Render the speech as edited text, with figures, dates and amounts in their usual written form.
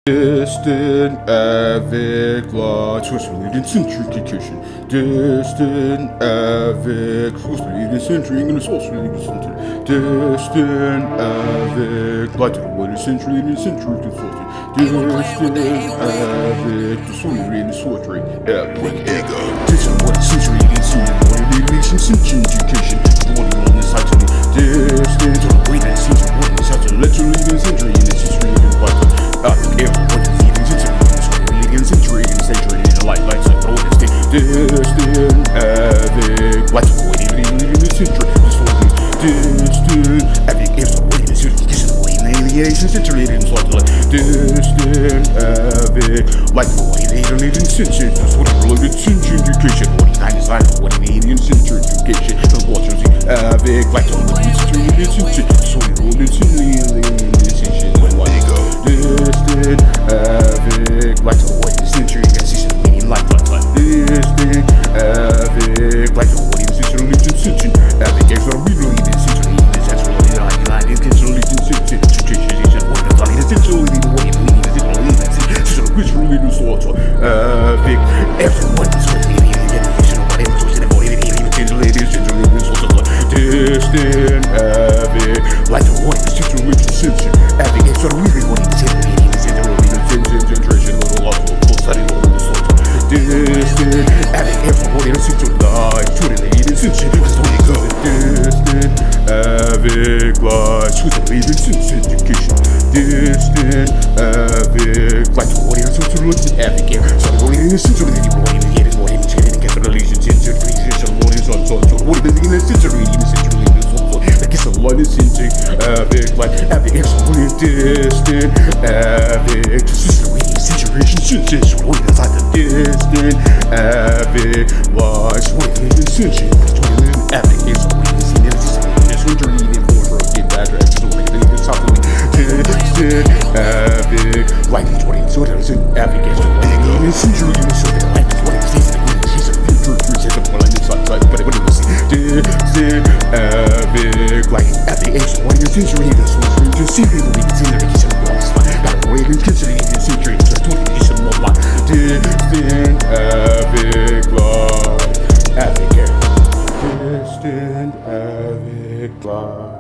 Distant Advik lights was leading centrifusion. Distant Advik was leading centering and it's also leading center. Distant Advik light to the way century and century consulting. Distant Advik the swimming in the sorcery. Distant what century and century what releasing centrifusion. What on the side to me. Distant to the way that seems to what is out to literally in century and it's century and vital. Distant Advik, like the way they lead in the century. Distant Advik, if the way they kiss the way in alienation, century in slightly. Distant Advik, like the way they lead in century. That's what it related century education. What he kind of decided, what he made in century education. The watchers see Advik, like the way it's century in century. So it related century in century. When why they go? Distant Advik, like the way the century gets season meaning like. Distant Advik, like the way it's century in century. Advik is what we believe in century. That's what they like it's century in century. Tradition, what the body is century in the way we need it all in that century. Which really do slaughter. Advik, everyone is with me. Distant Advik, like the way the century in century. Advik is what we really want to century in the century. Generation, little lost, full study, all the sorts. Distant Advik, everyone in the century. Like, truly in the century. Distant Advik, like, truly in the century. Education. Distant Advik, like the way the century. Advik, so the way in the century. The way in the year is more in the century. The capitalization, century, creation, what is on so. What is in the century? In the century. Like it's a lot of century. Advik, like Advik, excellent. Distant Advik, just the way the situation senses. What is like the distant Advik, like what is the century? Advik, it's a way to see this. This one dreaming for a kid bad rap. So like it's something. Distant Advik, like it's what it's sort of Advik, it's a way in the century. In the century, like it's what it's season. She's a future, she's a one like this outside, but it wouldn't listen. Distant Advik, like Advik, it's what you're century. This one's to see people we can see their vacation. Got a way in century in the century. So it's 20 vacation more like distant Advik, like Advik, distant Advik, like.